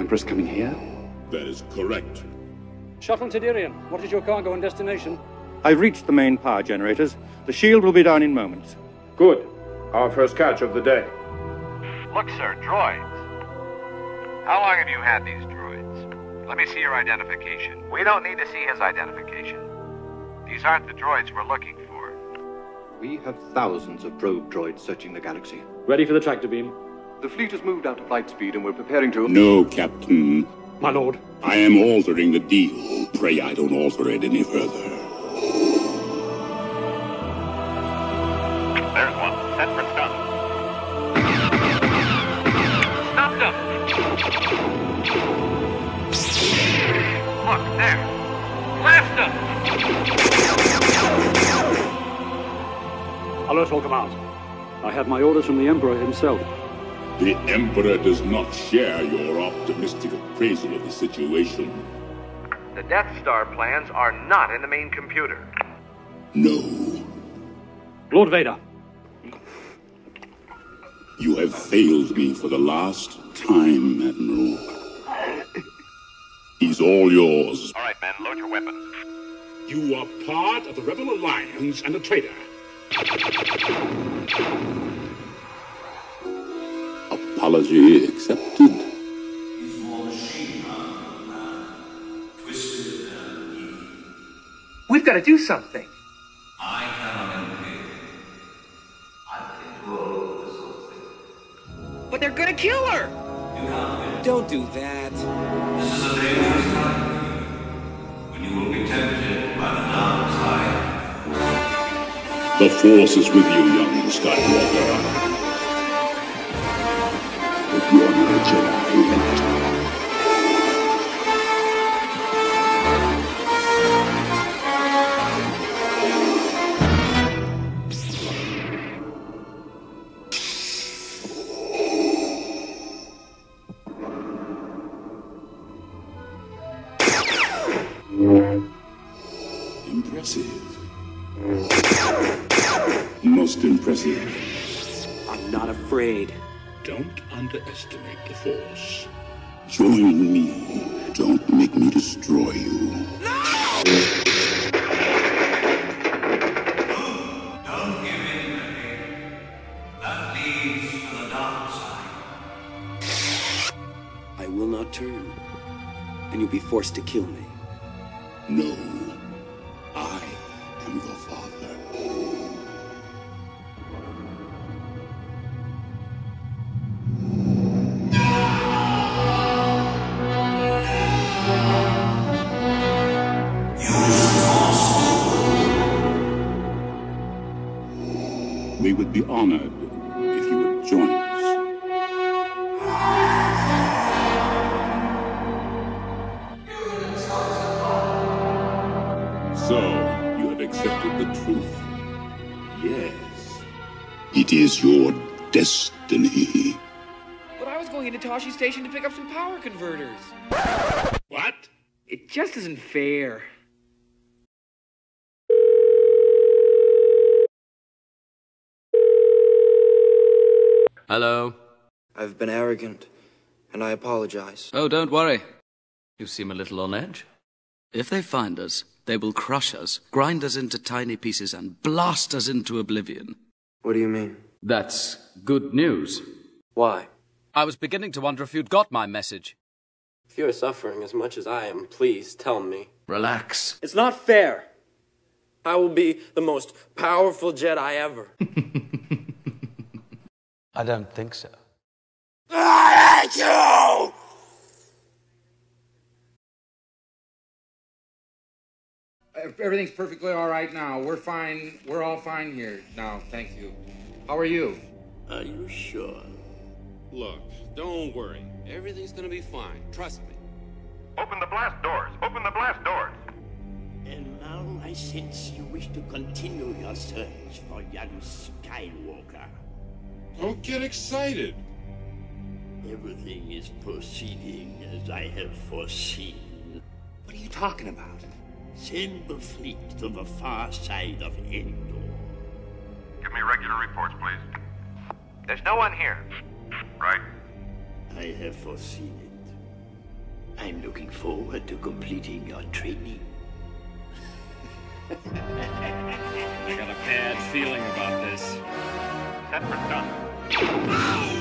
Emperor's coming here? That is correct. Shuttle Tidirian, what is your cargo and destination? I've reached the main power generators. The shield will be down in moments. Good. Our first catch of the day. Look, sir, droids. How long have you had these droids? Let me see your identification. We don't need to see his identification. These aren't the droids we're looking for. We have thousands of probe droids searching the galaxy. Ready for the tractor beam. The fleet has moved out to flight speed and we're preparing to... No, Captain. My lord. I am altering the deal. Pray I don't alter it any further. There's one. Set for stun. Stop them! Look, there. Blast them! Alert all command. I have my orders from the Emperor himself. The Emperor does not share your optimistic appraisal of the situation. The Death Star plans are not in the main computer. No. Lord Vader. You have failed me for the last time, Admiral. He's all yours. All right, men, load your weapons. You are part of the Rebel Alliance and a traitor. Apology accepted. We've got to do something. I cannot interfere. I can roll this whole thing. But they're gonna kill her! Don't do that. This is a dangerous time for you, when you will be tempted by the dark side. The Force is with you, young Skywalker. But you're not a Jedi yet. Impressive. Most impressive. I'm not afraid. Don't underestimate the Force. Join me. Don't make me destroy you. Don't give in, Ray. That leads to the dark side. I will not turn, and you'll be forced to kill me. No. I am your father. We would be honored if you would join us. So, you have accepted the truth? Yes. It is your destiny. But I was going into Toshi Station to pick up some power converters. What? It just isn't fair. Hello. I've been arrogant, and I apologize. Oh, don't worry. You seem a little on edge. If they find us, they will crush us, grind us into tiny pieces, and blast us into oblivion. What do you mean? That's good news. Why? I was beginning to wonder if you'd got my message. If you're suffering as much as I am, please tell me. Relax. It's not fair. I will be the most powerful Jedi ever. I don't think so. I hate you! Everything's perfectly all right now. We're fine. We're all fine here now. Thank you. How are you? Are you sure? Look, don't worry. Everything's gonna be fine. Trust me. Open the blast doors! Open the blast doors! And now I sense you wish to continue your search for young Skywalker. Don't get excited. Everything is proceeding as I have foreseen. What are you talking about? Send the fleet to the far side of Endor. Give me regular reports, please. There's no one here. Right. I have foreseen it. I'm looking forward to completing your training. I got a bad feeling about this. Set for stun.